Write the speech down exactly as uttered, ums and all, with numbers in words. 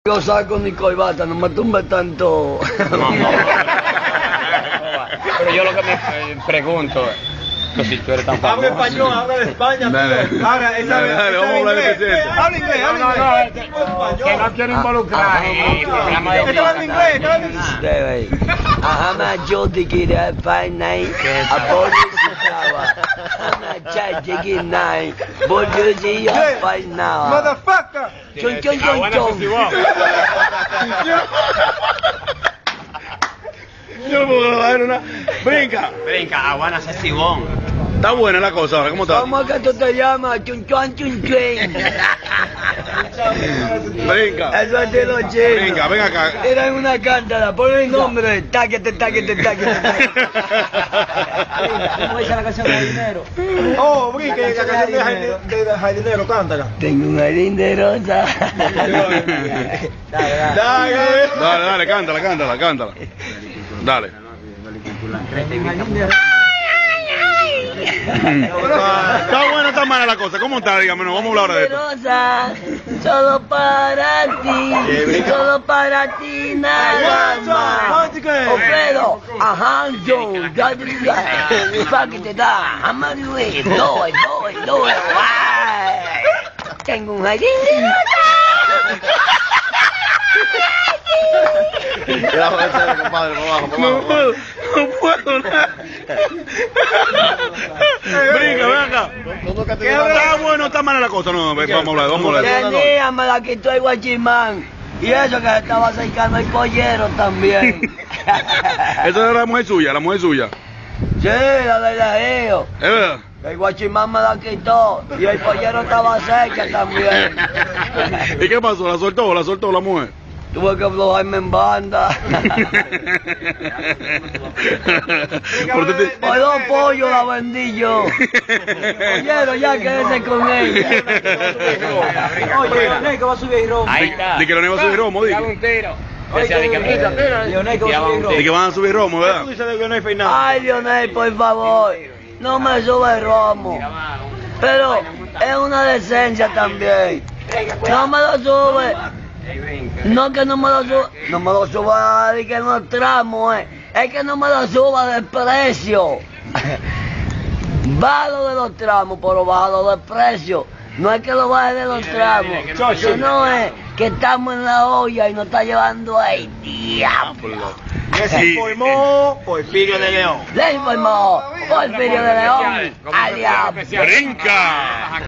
Yo saco mi corbata, no me tumbe tanto. No, no. Pero yo lo que me eh, pregunto que si tú eres tan famoso. Habla español, habla de España. Dale. Habla, esa Dale, dale, vamos a hablar de presidente. Habla inglés, habla No, no, inglés. no, que no quiero involucrar en el programa de Está hablando inglés, está hablando inglés. Debe. Ahama Jodi Kira Five Nine. Abodi Sitawa. Ana Chai Jigi Nine. Bojuji Five Now. Motherfucker. Chon chon chon chon. Yo no puedo grabar una. Brinca. Brinca, aguana ese sibón. Está buena la cosa ahora, ¿cómo está? ¿Cómo que tú te llamas? Chun chun chun chun. Brinca. Eso es de los chinos. Brinca, ven acá. Era en una cántara, ponle el nombre. Táquete, táquete, táquete. ¿Cómo dice la canción de dinero? Oh, Brinca, la canción de Jardinero, de Jardinero, cántala. Tengo un jardín de rosa. Dale, dale. Dale, dale, cántala, cántala, cántala. Dale. Está buena, está mala la cosa. ¿Cómo está? Dígame, no, vamos a hablar ahora de esto. Rosa, solo para ti, solo para ti nada más. Alfredo, ajá, yo, ya te digo, pa' que te da, amarillo, doy, doy, doy, ay. Tengo un jardín de rosa. compadre, por abajo, por abajo. No puedo, no puedo nada. Brinca, ven acá. ¿Está bueno o está mala la cosa? No, vamos a hablar, vamos a hablar. Tenía, me la quitó el guachimán. Y eso que estaba acercando el pollero también. Esa era la mujer suya, la mujer suya. Sí, la del ajeo. ¿Es verdad? El guachimán me la quitó y el pollero estaba cerca también. ¿Y qué pasó? ¿La soltó? ¿La soltó la mujer? Tuve que aflojarme en banda. Por dos pollos la vendí yo. Pollero, ya quédese con ella. Oye, Leonel, que va a subir el romo. Ahí está. ¿De que Leonel va a subir romo, digo? Dame un tiro. Decía de que Brinca, tiro. Leonel, que va a subir el romo. ¿De que van a subir romo, ¿Qué verdad? tú dices de Leonel Fernández? Ay, Leonel, por favor, no me sube el romo. Pero es una decencia también. No me lo sube. No que no me lo suba, no me lo suba de que no tramo, eh. Es que no me lo suba de precio. Bajo de los tramos, pero bajo de precio. No es que lo baje de los tramos, sino es que estamos en la olla y nos está llevando el diablo. Que se informó Porfirio de León. Le informó Porfirio de León al diablo. ¡Brinca!